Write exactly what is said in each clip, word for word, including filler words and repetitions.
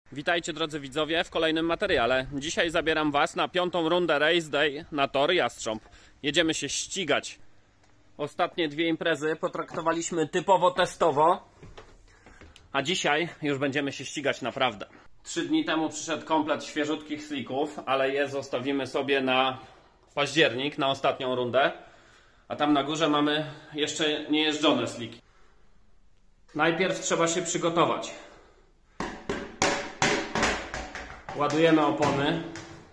Witajcie drodzy widzowie w kolejnym materiale. Dzisiaj zabieram Was na piątą rundę Race Day na tor Jastrząb. Jedziemy się ścigać. Ostatnie dwie imprezy potraktowaliśmy typowo testowo, a dzisiaj już będziemy się ścigać naprawdę. Trzy dni temu przyszedł komplet świeżutkich slicków, ale je zostawimy sobie na październik, na ostatnią rundę. A tam na górze mamy jeszcze niejeżdżone sliki. Najpierw trzeba się przygotować. Ładujemy opony.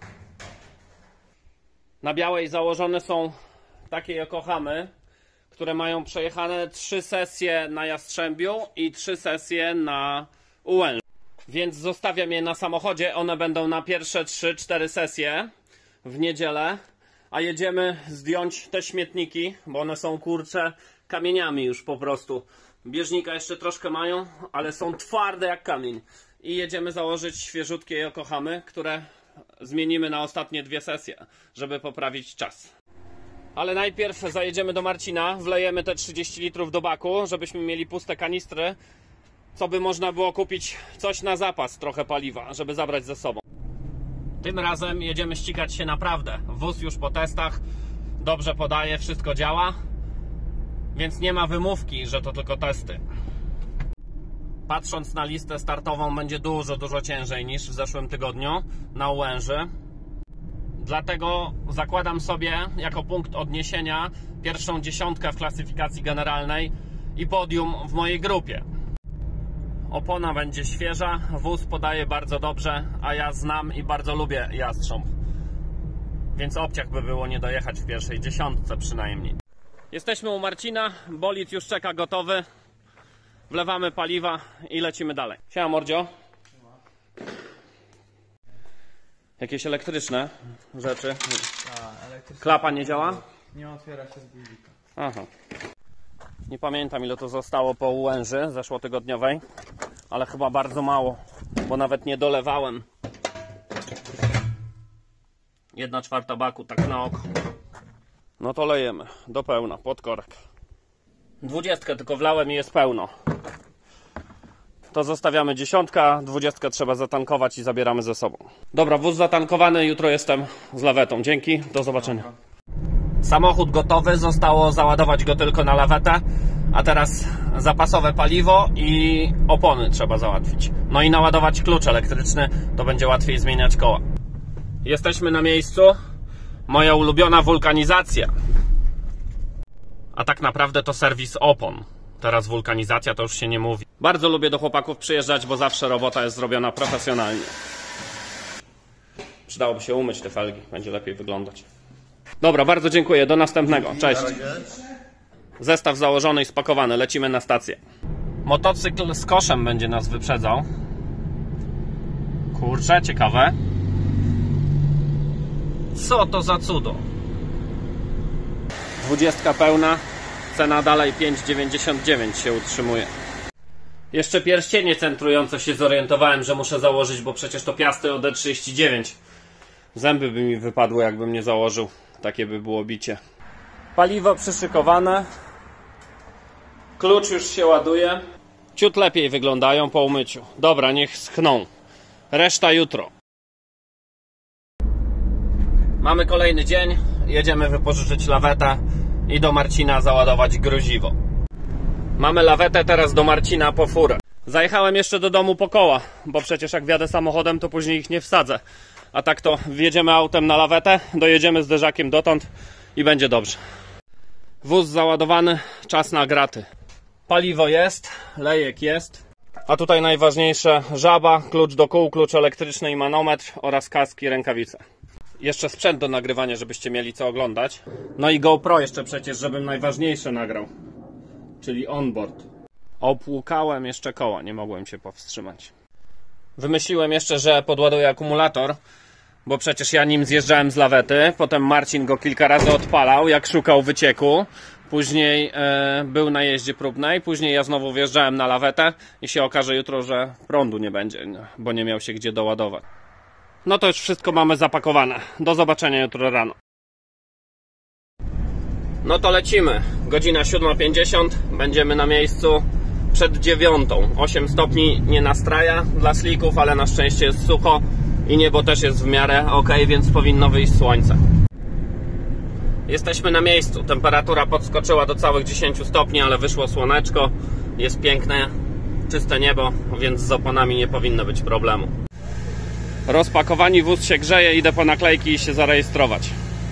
Na białej założone są takie Yokohamy, które mają przejechane trzy sesje na Jastrzębiu i trzy sesje na Ułęży. Więc zostawiam je na samochodzie. One będą na pierwsze trzy cztery sesje w niedzielę. A jedziemy zdjąć te śmietniki, bo one są kurcze kamieniami już po prostu. Bieżnika jeszcze troszkę mają, ale są twarde jak kamień. I jedziemy założyć świeżutkie Yokohamy, które zmienimy na ostatnie dwie sesje, żeby poprawić czas. Ale najpierw zajedziemy do Marcina, wlejemy te trzydzieści litrów do baku, żebyśmy mieli puste kanistry, co by można było kupić coś na zapas, trochę paliwa, żeby zabrać ze sobą. Tym razem jedziemy ścigać się naprawdę. Wóz już po testach dobrze podaje, wszystko działa, więc nie ma wymówki, że to tylko testy. Patrząc na listę startową, będzie dużo, dużo ciężej niż w zeszłym tygodniu na Ułęży. Dlatego zakładam sobie jako punkt odniesienia pierwszą dziesiątkę w klasyfikacji generalnej i podium w mojej grupie. Opona będzie świeża, wóz podaje bardzo dobrze, a ja znam i bardzo lubię Jastrząb. Więc obciach by było nie dojechać w pierwszej dziesiątce przynajmniej. Jesteśmy u Marcina, bolid już czeka gotowy. Wlewamy paliwa i lecimy dalej. Siema mordzio. Jakieś elektryczne rzeczy. A, elektryczne. Klapa nie działa? Nie otwiera się z guzika. Aha. Nie pamiętam ile to zostało po Ułęży zeszłotygodniowej, ale chyba bardzo mało, bo nawet nie dolewałem. Jedna czwarta baku, tak na oko. No to lejemy do pełna, pod korek. Dwudziestkę tylko wlałem i jest pełno. To zostawiamy dziesiątkę, dwudziestkę trzeba zatankować i zabieramy ze sobą. Dobra, wóz zatankowany, jutro jestem z lawetą. Dzięki, do zobaczenia. Samochód gotowy, zostało załadować go tylko na lawetę, a teraz zapasowe paliwo i opony trzeba załatwić. No i naładować klucz elektryczny, to będzie łatwiej zmieniać koła. Jesteśmy na miejscu, moja ulubiona wulkanizacja. A tak naprawdę to serwis opon. Teraz wulkanizacja to już się nie mówi. Bardzo lubię do chłopaków przyjeżdżać, bo zawsze robota jest zrobiona profesjonalnie. Przydałoby się umyć te felgi, będzie lepiej wyglądać. Dobra, bardzo dziękuję, do następnego, cześć. Zestaw założony i spakowany, lecimy na stację. Motocykl z koszem będzie nas wyprzedzał. Kurczę, ciekawe. Co to za cudo? Dwudziestka pełna, cena dalej pięć dziewięćdziesiąt dziewięć się utrzymuje. Jeszcze pierścienie centrujące się zorientowałem, że muszę założyć, bo przecież to Piasty O D trzydzieści dziewięć. Zęby by mi wypadły, jakbym nie założył. Takie by było bicie. Paliwo przyszykowane. Klucz już się ładuje. Ciut lepiej wyglądają po umyciu. Dobra, niech schną. Reszta jutro. Mamy kolejny dzień. Jedziemy wypożyczyć lawetę i do Marcina załadować gruziwo. Mamy lawetę, teraz do Marcina po furę. Zajechałem jeszcze do domu po koła, bo przecież jak wjadę samochodem, to później ich nie wsadzę. A tak to wjedziemy autem na lawetę, dojedziemy z derzakiem dotąd i będzie dobrze. Wóz załadowany, czas na graty. Paliwo jest, lejek jest. A tutaj najważniejsze: żaba, klucz do kół, klucz elektryczny i manometr oraz kaski i rękawice. Jeszcze sprzęt do nagrywania, żebyście mieli co oglądać. No i GoPro jeszcze przecież, żebym najważniejsze nagrał. Czyli onboard. Opłukałem jeszcze koła, nie mogłem się powstrzymać. Wymyśliłem jeszcze, że podładuję akumulator, bo przecież ja nim zjeżdżałem z lawety. Potem Marcin go kilka razy odpalał, jak szukał wycieku. Później e, był na jeździe próbnej. Później ja znowu wjeżdżałem na lawetę i się okaże jutro, że prądu nie będzie, bo nie miał się gdzie doładować. No to już wszystko mamy zapakowane. Do zobaczenia jutro rano. No to lecimy. Godzina siódma pięćdziesiąt. Będziemy na miejscu. przed dziewiątą. osiem stopni nie nastraja dla slików, ale na szczęście jest sucho i niebo też jest w miarę ok, więc powinno wyjść słońce. Jesteśmy na miejscu. Temperatura podskoczyła do całych dziesięciu stopni, ale wyszło słoneczko. Jest piękne, czyste niebo, więc z oponami nie powinno być problemu. Rozpakowani, wóz się grzeje, idę po naklejki i się zarejestrować.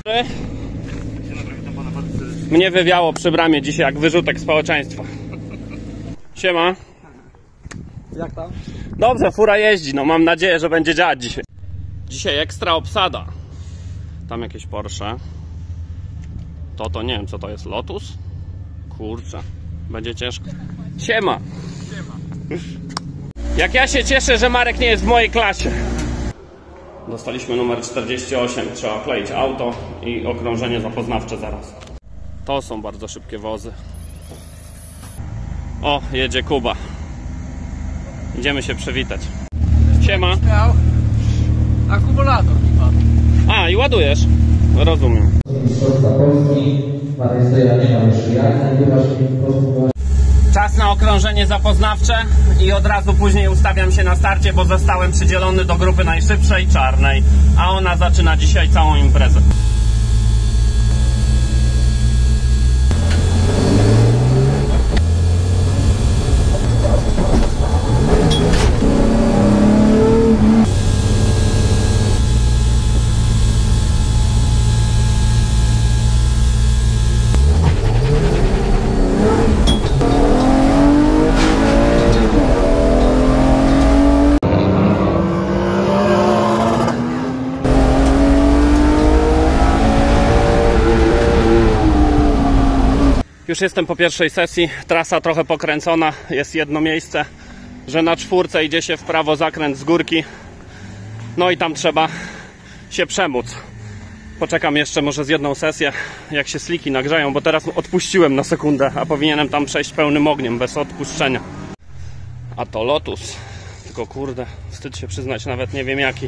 Mnie wywiało przy bramie dzisiaj jak wyrzutek społeczeństwa. Siema. Jak tam? Dobrze, fura jeździ, no mam nadzieję, że będzie działać dzisiaj. Dzisiaj ekstra obsada. Tam jakieś Porsche. To to nie wiem co to jest, Lotus? Kurczę, będzie ciężko. Siema. Jak ja się cieszę, że Marek nie jest w mojej klasie. Dostaliśmy numer czterdzieści osiem, trzeba kleić auto i okrążenie zapoznawcze zaraz. To są bardzo szybkie wozy. O, jedzie Kuba. Idziemy się przywitać. Siema. Miał akumulator chyba. A, i ładujesz? Rozumiem. Mistrzostwa Polski, Marek Stoja nie ma jeszcze jak, nagrywasz mi po prostu. Czas na okrążenie zapoznawcze i od razu później ustawiam się na starcie, bo zostałem przydzielony do grupy najszybszej, czarnej, a ona zaczyna dzisiaj całą imprezę. Już jestem po pierwszej sesji, trasa trochę pokręcona, jest jedno miejsce, że na czwórce idzie się w prawo, zakręt z górki, no i tam trzeba się przemóc. Poczekam jeszcze może z jedną sesję, jak się sliki nagrzeją, bo teraz odpuściłem na sekundę, a powinienem tam przejść pełnym ogniem, bez odpuszczenia. A to Lotus, tylko kurde, wstyd się przyznać, nawet nie wiem jaki.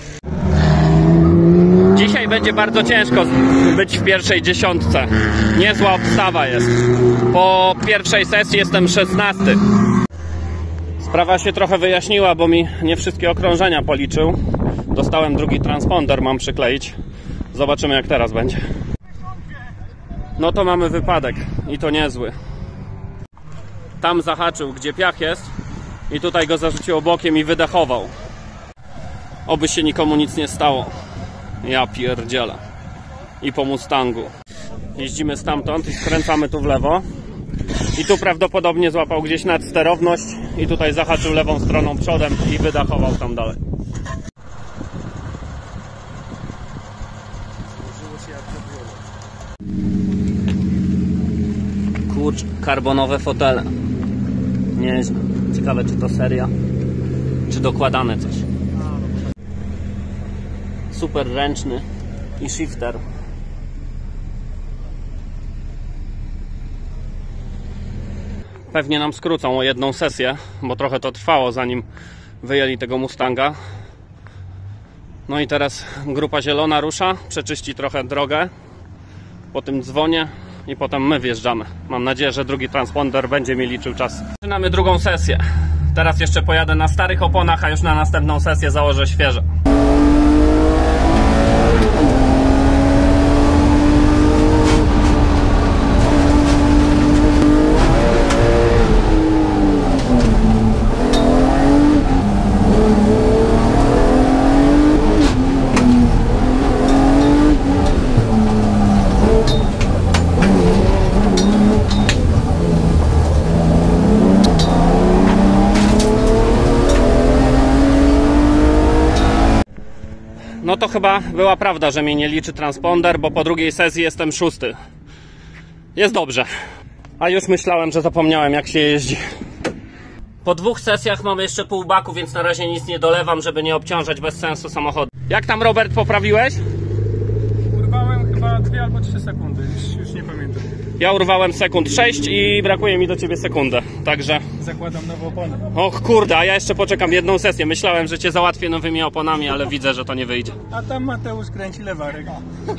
Dzisiaj będzie bardzo ciężko być w pierwszej dziesiątce. Niezła obstawa jest. Po pierwszej sesji jestem szesnasty. Sprawa się trochę wyjaśniła, bo mi nie wszystkie okrążenia policzył. Dostałem drugi transponder, mam przykleić. Zobaczymy jak teraz będzie. No to mamy wypadek i to niezły. Tam zahaczył, gdzie piach jest i tutaj go zarzuciło bokiem i wydechował. Oby się nikomu nic nie stało. Ja pierdzielę. I po Mustangu. Jeździmy stamtąd i skręcamy tu w lewo. I tu prawdopodobnie złapał gdzieś nadsterowność i tutaj zahaczył lewą stroną przodem i wydachował tam dalej. Kurcz, karbonowe fotele. Nieźle. Ciekawe czy to seria, czy dokładane coś. Super ręczny i shifter. Pewnie nam skrócą o jedną sesję, bo trochę to trwało zanim wyjęli tego Mustanga. No i teraz grupa zielona rusza, przeczyści trochę drogę po tym dzwonie i potem my wjeżdżamy. Mam nadzieję, że drugi transponder będzie mi liczył czas. Zaczynamy drugą sesję. Teraz jeszcze pojadę na starych oponach, a już na następną sesję założę świeże. No to chyba była prawda, że mnie nie liczy transponder, bo po drugiej sesji jestem szósty. Jest dobrze. A już myślałem, że zapomniałem jak się jeździ. Po dwóch sesjach mamy jeszcze pół baku, więc na razie nic nie dolewam, żeby nie obciążać bez sensu samochodu. Jak tam, Robert, poprawiłeś? Urwałem chyba dwie albo trzy sekundy, już, już nie pamiętam. Ja urwałem sekund sześć i brakuje mi do ciebie sekundę, także... Zakładam nową oponę. Och kurde, a ja jeszcze poczekam jedną sesję. Myślałem, że cię załatwię nowymi oponami, ale widzę, że to nie wyjdzie. A tam Mateusz kręci lewarek.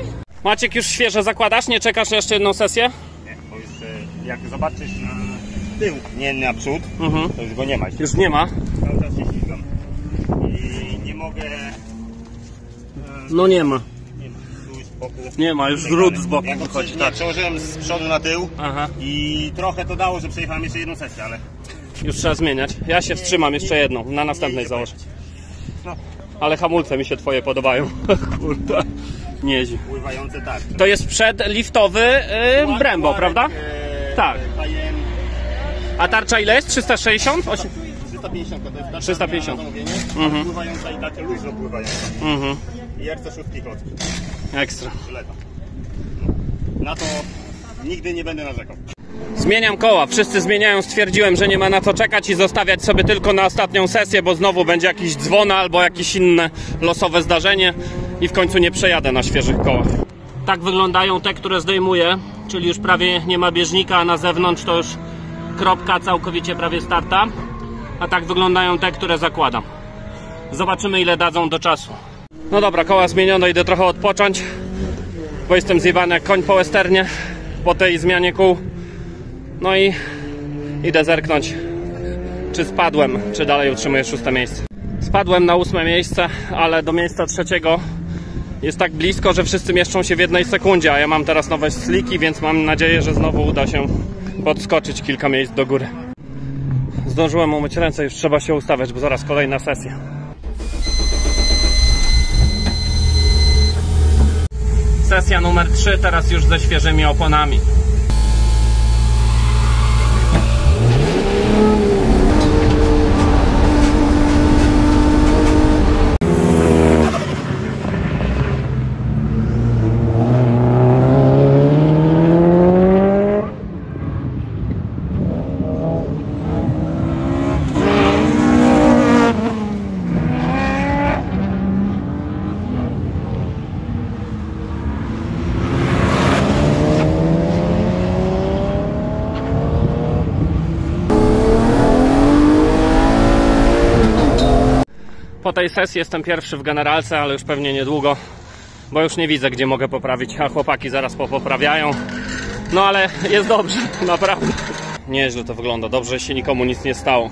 Maciek, już świeże zakładasz? Nie czekasz jeszcze jedną sesję? Nie, bo już jak zobaczysz na tył, nie naprzód, Mhm. to już go nie ma. Już nie ma? Cały czas się ścigam. I nie mogę... No nie ma. Nie ma, tu z boku. Nie ma, już drut z boku Ja go wychodzi, prze- tak. nie, przełożyłem z przodu na tył. Aha. I trochę to dało, że przejechałem jeszcze jedną sesję, ale... Już trzeba zmieniać. Ja się wstrzymam jeszcze jedną, na następnej idzie założę. No, Ale hamulce mi się twoje podobają. Kurde. Nieźle. pływające tak. To jest przedliftowy yy, Brembo, prawda? E, Tak. Cayenne A tarcza ile jest? trzysta sześćdziesiąt? Osiem... trzysta pięćdziesiąt to jest tarcza trzysta pięćdziesiąt. na zamówienie, Mhm. pływająca i takie luźno pływająca. Mhm. I R C sześć klocki. Ekstra. Lata. Na to nigdy nie będę narzekał. Zmieniam koła, wszyscy zmieniają, stwierdziłem, że nie ma na co czekać i zostawiać sobie tylko na ostatnią sesję, bo znowu będzie jakiś dzwon albo jakieś inne losowe zdarzenie i w końcu nie przejadę na świeżych kołach. Tak wyglądają te, które zdejmuję, czyli już prawie nie ma bieżnika, a na zewnątrz to już kropka całkowicie prawie starta. A tak wyglądają te, które zakładam. Zobaczymy, ile dadzą do czasu. No dobra, koła zmienione, idę trochę odpocząć, bo jestem zjebany jak koń po westernie po tej zmianie kół. No i idę zerknąć, czy spadłem, czy dalej utrzymuję szóste miejsce. Spadłem na ósme miejsce, ale do miejsca trzeciego jest tak blisko, że wszyscy mieszczą się w jednej sekundzie, a ja mam teraz nowe sliki, więc mam nadzieję, że znowu uda się podskoczyć kilka miejsc do góry. Zdążyłem umyć ręce, już trzeba się ustawiać, bo zaraz kolejna sesja. Sesja numer trzy, teraz już ze świeżymi oponami. Po tej sesji jestem pierwszy w generalce, ale już pewnie niedługo, bo już nie widzę, gdzie mogę poprawić, a chłopaki zaraz popoprawiają. No ale jest dobrze, naprawdę. Nieźle to wygląda, dobrze, że się nikomu nic nie stało.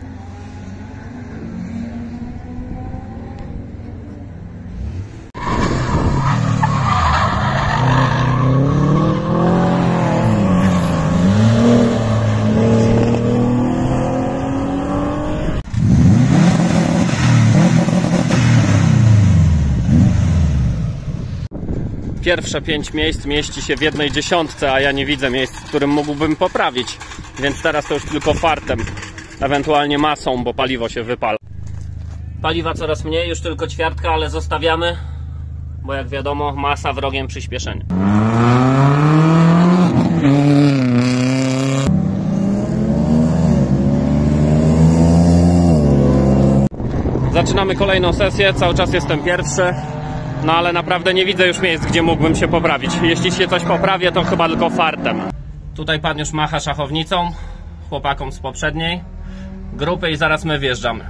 Pierwsze pięć miejsc mieści się w jednej dziesiątce, a ja nie widzę miejsc, w którym mógłbym poprawić. Więc teraz to już tylko fartem, ewentualnie masą, bo paliwo się wypala. Paliwa coraz mniej, już tylko ćwiartka, ale zostawiamy, bo jak wiadomo, masa wrogiem przyspieszenia. Zaczynamy kolejną sesję, cały czas jestem pierwszy. No ale naprawdę nie widzę już miejsc, gdzie mógłbym się poprawić. Jeśli się coś poprawię, to chyba tylko fartem. Tutaj pan już macha szachownicą, chłopakom z poprzedniej grupy i zaraz my wjeżdżamy.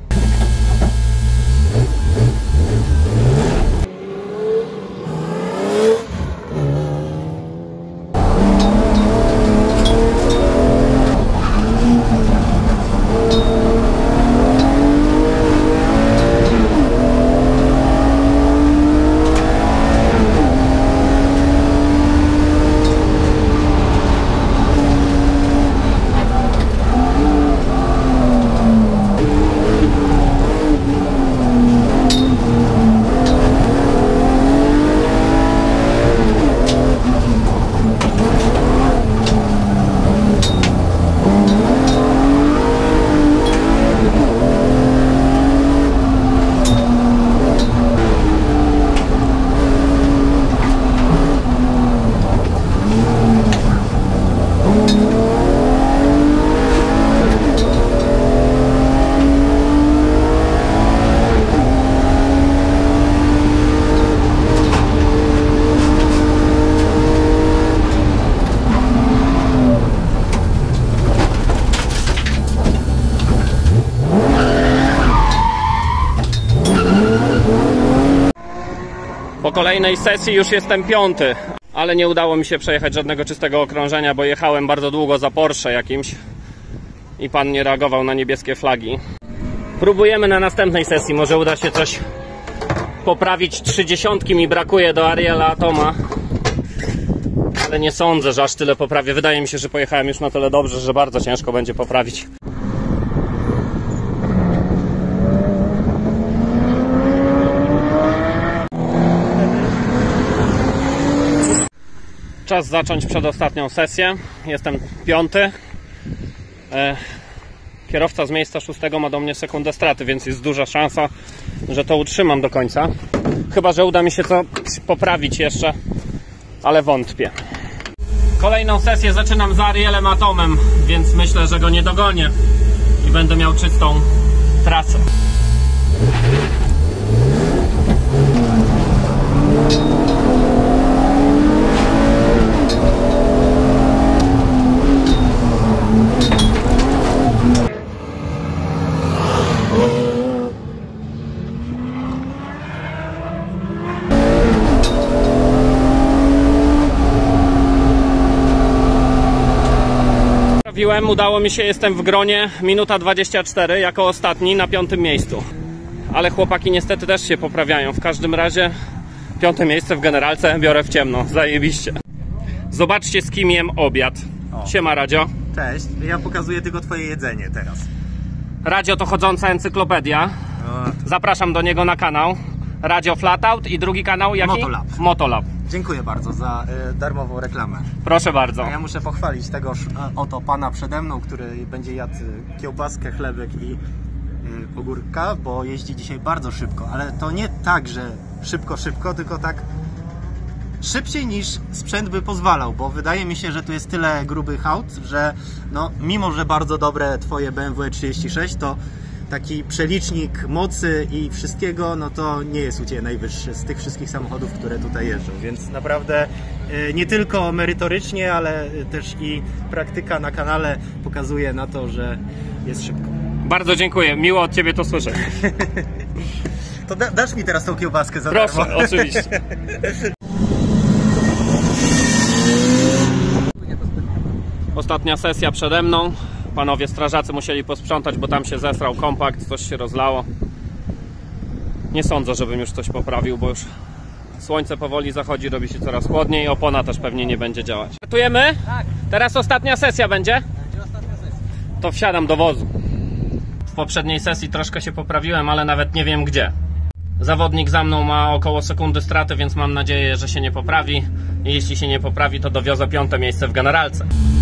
Po kolejnej sesji już jestem piąty, ale nie udało mi się przejechać żadnego czystego okrążenia, bo jechałem bardzo długo za Porsche jakimś i pan nie reagował na niebieskie flagi. Próbujemy na następnej sesji, może uda się coś poprawić. Trzydziestki mi brakuje do Ariela Atoma, ale nie sądzę, że aż tyle poprawię. Wydaje mi się, że pojechałem już na tyle dobrze, że bardzo ciężko będzie poprawić. Czas zacząć przedostatnią sesję. Jestem piąty. E, kierowca z miejsca szóstego ma do mnie sekundę straty, więc jest duża szansa, że to utrzymam do końca. Chyba że uda mi się to poprawić jeszcze, ale wątpię. Kolejną sesję zaczynam z Arielem Atomem, więc myślę, że go nie dogonię i będę miał czystą trasę. Udało mi się, jestem w gronie, minuta dwadzieścia cztery jako ostatni na piątym miejscu. Ale chłopaki niestety też się poprawiają. W każdym razie piąte miejsce w generalce biorę w ciemno. Zajebiście. Zobaczcie, z kim jem obiad. O. Siema, Radzio. Cześć, ja pokazuję tylko twoje jedzenie teraz. Radzio to chodząca encyklopedia. O. Zapraszam do niego na kanał Radio Flatout i drugi kanał jaki? Motolab. Motolab. Dziękuję bardzo za y, darmową reklamę. Proszę bardzo. A ja muszę pochwalić tegoż oto pana przede mną, który będzie jadł kiełbaskę, chlebek i y, ogórka, bo jeździ dzisiaj bardzo szybko. Ale to nie tak, że szybko, szybko, tylko tak szybciej niż sprzęt by pozwalał, bo wydaje mi się, że tu jest tyle grubych aut, że no, mimo że bardzo dobre twoje B M W trzydzieści sześć, to taki przelicznik mocy i wszystkiego, no to nie jest u Ciebie najwyższy z tych wszystkich samochodów, które tutaj jeżdżą, więc naprawdę nie tylko merytorycznie, ale też i praktyka na kanale pokazuje na to, że jest szybko. Bardzo dziękuję, miło od Ciebie to słyszeć. To da, dasz mi teraz tą kiełbaskę za Proszę, darmo. oczywiście. Ostatnia sesja przede mną. Panowie strażacy musieli posprzątać, bo tam się zesrał kompakt, coś się rozlało. Nie sądzę, żebym już coś poprawił, bo już słońce powoli zachodzi, robi się coraz chłodniej i opona też pewnie nie będzie działać. Startujemy? Tak. Teraz ostatnia sesja będzie? Będzie ostatnia sesja. To wsiadam do wozu. W poprzedniej sesji troszkę się poprawiłem, ale nawet nie wiem gdzie. Zawodnik za mną ma około sekundy straty, więc mam nadzieję, że się nie poprawi. I jeśli się nie poprawi, to dowiozę piąte miejsce w generalce.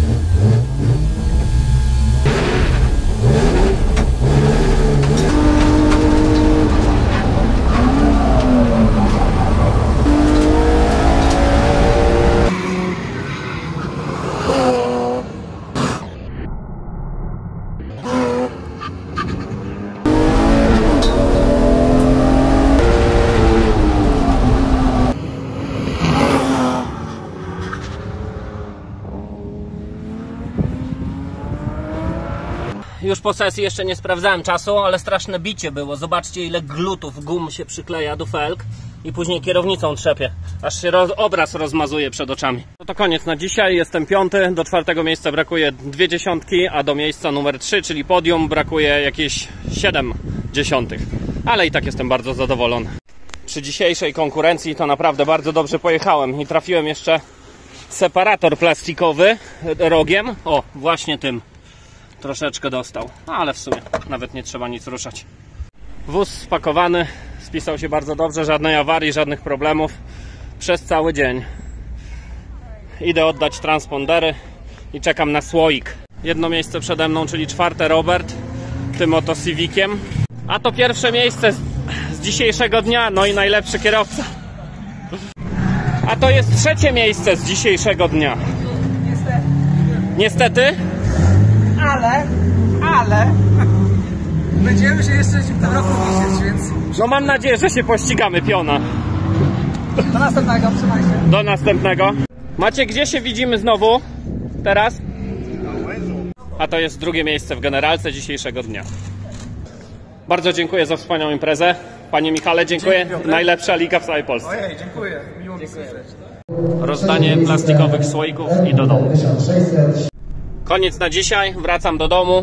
Już po sesji jeszcze nie sprawdzałem czasu, ale straszne bicie było. Zobaczcie, ile glutów gum się przykleja do felg i później kierownicą trzepie. Aż się roz, obraz rozmazuje przed oczami. No to koniec na dzisiaj. Jestem piąty. Do czwartego miejsca brakuje dwie dziesiątki, a do miejsca numer trzy, czyli podium, brakuje jakieś siedem dziesiątych. Ale i tak jestem bardzo zadowolony. Przy dzisiejszej konkurencji to naprawdę bardzo dobrze pojechałem i trafiłem jeszcze separator plastikowy rogiem. O, właśnie tym. Troszeczkę dostał, ale w sumie nawet nie trzeba nic ruszać. Wóz spakowany, spisał się bardzo dobrze, żadnej awarii, żadnych problemów przez cały dzień. Idę oddać transpondery i czekam na słoik. Jedno miejsce przede mną, czyli czwarte Robert, tym oto Civiciem. A to pierwsze miejsce z, z dzisiejszego dnia, no i najlepszy kierowca. A to jest trzecie miejsce z dzisiejszego dnia. Niestety. Niestety? Ale, ale będziemy się jeszcze w tym roku widzieć, więc... No mam nadzieję, że się pościgamy, piona. Do następnego, trzymaj się. Do następnego. Macie, gdzie się widzimy znowu? Teraz? A to jest drugie miejsce w generalce dzisiejszego dnia. Bardzo dziękuję za wspaniałą imprezę. Panie Michale, dziękuję. Najlepsza liga w całej Polsce. Ojej, dziękuję. Miło mi słyszeć. Rozdanie plastikowych słoików i do domu. Koniec na dzisiaj, wracam do domu.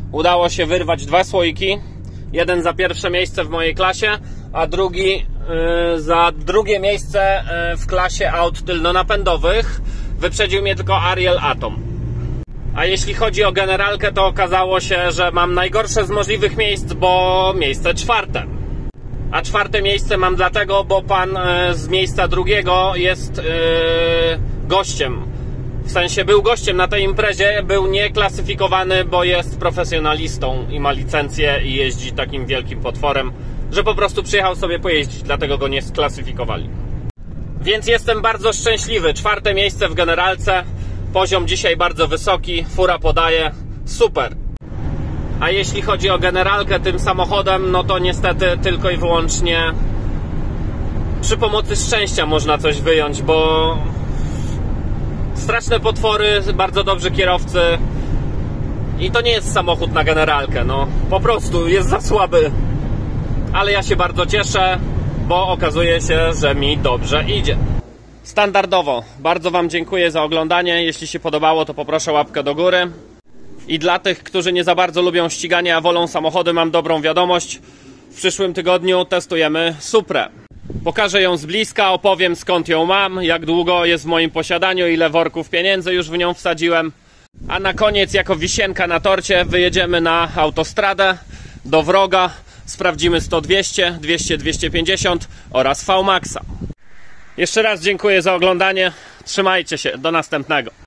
udało się wyrwać dwa słoiki. Jeden za pierwsze miejsce w mojej klasie, a drugi yy, za drugie miejsce yy, w klasie aut tylnonapędowych. Wyprzedził mnie tylko Ariel Atom. A jeśli chodzi o generalkę, to okazało się, że mam najgorsze z możliwych miejsc, bo miejsce czwarte. A czwarte miejsce mam dlatego, bo pan yy, z miejsca drugiego jest yy, gościem. W sensie był gościem na tej imprezie, był nieklasyfikowany, bo jest profesjonalistą i ma licencję i jeździ takim wielkim potworem, że po prostu przyjechał sobie pojeździć, dlatego go nie sklasyfikowali. Więc jestem bardzo szczęśliwy. Czwarte miejsce w generalce, poziom dzisiaj bardzo wysoki, fura podaje, super. A jeśli chodzi o generalkę tym samochodem, no to niestety tylko i wyłącznie przy pomocy szczęścia można coś wyjąć, bo straszne potwory, bardzo dobrzy kierowcy i to nie jest samochód na generalkę, no po prostu jest za słaby. Ale ja się bardzo cieszę, bo okazuje się, że mi dobrze idzie. Standardowo bardzo wam dziękuję za oglądanie. Jeśli się podobało, to poproszę łapkę do góry. I dla tych, którzy nie za bardzo lubią ściganie, a wolą samochody, mam dobrą wiadomość. W przyszłym tygodniu testujemy Suprę. Pokażę ją z bliska, opowiem skąd ją mam, jak długo jest w moim posiadaniu, ile worków pieniędzy już w nią wsadziłem. A na koniec, jako wisienka na torcie, wyjedziemy na autostradę do Wroga. Sprawdzimy sto dwieście, dwieście, dwieście pięćdziesiąt oraz V maxa. Jeszcze raz dziękuję za oglądanie. Trzymajcie się, do następnego.